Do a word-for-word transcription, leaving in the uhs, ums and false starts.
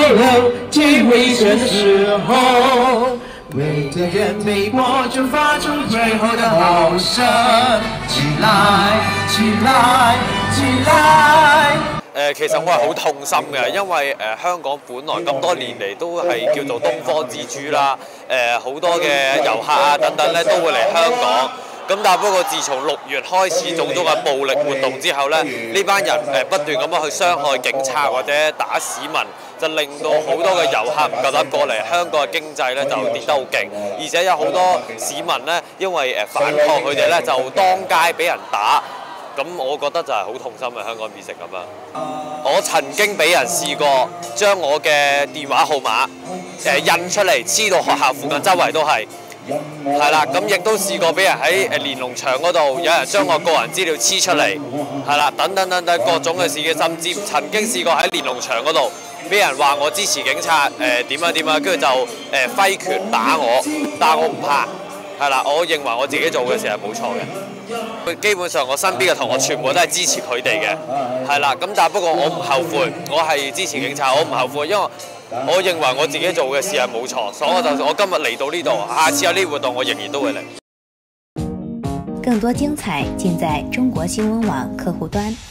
了最危险的时候。为的人没我就发出最后的吼声，起来，起來，起來。 誒，其實我係好痛心嘅，因為誒、呃、香港本來咁多年嚟都係叫做東方之珠啦，誒、呃、好多嘅遊客啊等等咧都會嚟香港。咁但係不過，自從六月開始種種嘅暴力活動之後咧，呢班人誒不斷咁樣去傷害警察或者打市民，就令到好多嘅遊客唔夠膽過嚟，香港嘅經濟咧就跌得好勁，而且有好多市民咧因為誒反抗佢哋咧就當街俾人打。咁我覺得就係好痛心嘅香港變成咁樣。我曾經俾人試過將我嘅電話號碼誒印出嚟，黐到學校附近周圍都係。係啦，咁亦都試過俾人喺誒連儂牆嗰度，有人將我個人資料黐出嚟，係啦，等等等等各種嘅事件，甚至曾經試過喺連儂牆嗰度，俾人話我支持警察誒點啊點啊，跟住就誒揮拳打我，但係我唔怕，係啦，我認為我自己做嘅事係冇錯嘅。基本上我身邊嘅同學全部都係支持佢哋嘅，係啦，咁但係不過我唔後悔，我係支持警察，我唔後悔，因為我認為我自己做嘅事係冇錯，所以我就我今日嚟到呢度，下次有呢啲活動我仍然都會嚟。 更多精彩盡在中國新聞網客戶端。